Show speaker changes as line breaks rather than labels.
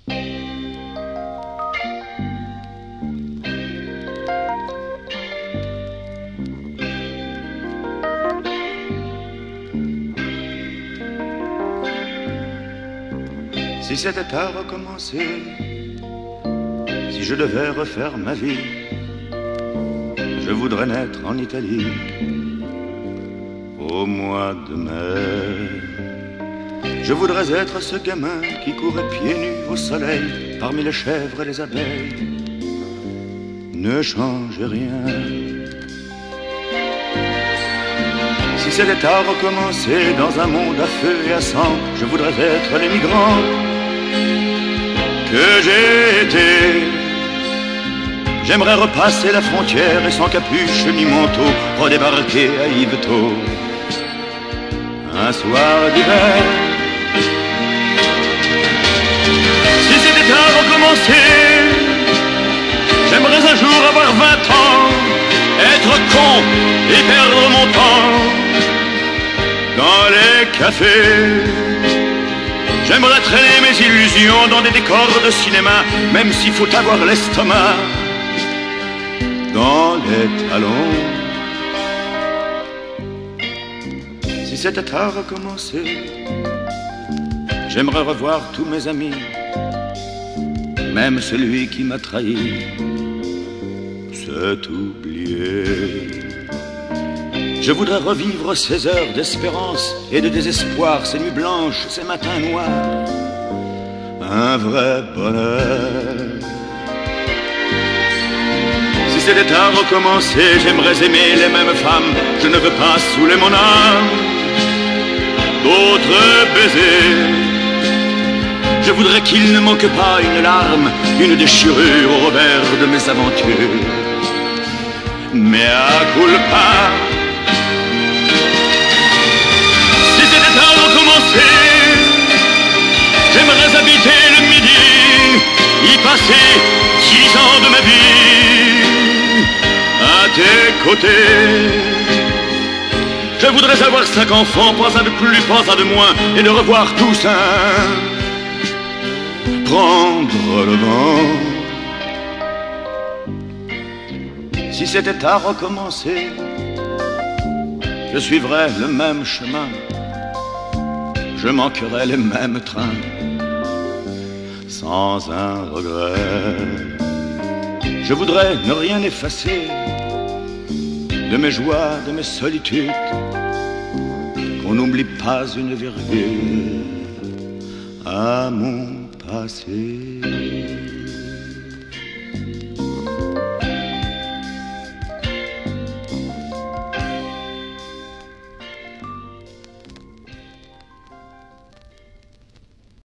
Si c'était à recommencer, si je devais refaire ma vie, je voudrais naître en Italie au mois de mai. Je voudrais être ce gamin qui courait pieds nus au soleil parmi les chèvres et les abeilles. Ne changez rien. Si c'était à recommencer dans un monde à feu et à sang, je voudrais être l'émigrant que j'ai été. J'aimerais repasser la frontière et sans capuche ni manteau redébarquer à Yvetot un soir d'hiver. Si c'était à recommencer, j'aimerais un jour avoir 20 ans, être con et perdre mon temps dans les cafés. J'aimerais traîner mes illusions dans des décors de cinéma, même s'il faut avoir l'estomac dans les talons. Si c'était à recommencer, j'aimerais revoir tous mes amis, même celui qui m'a trahi, c'est oublié. Je voudrais revivre ces heures d'espérance et de désespoir, ces nuits blanches, ces matins noirs, un vrai bonheur. Si c'était à recommencer, j'aimerais aimer les mêmes femmes, je ne veux pas saouler mon âme d'autres baisers. Je voudrais qu'il ne manque pas une larme, une déchirure au revers de mes aventures. Mais à culpa. Si c'était à recommencer, j'aimerais habiter le Midi, y passer 10 ans de ma vie à tes côtés. Je voudrais avoir 5 enfants, pas un de plus, pas un de moins, et de revoir tous prendre le vent. Si c'était à recommencer, je suivrais le même chemin, je manquerais les mêmes trains, sans un regret. Je voudrais ne rien effacer de mes joies, de mes solitudes, qu'on n'oublie pas une virgule à mon passé.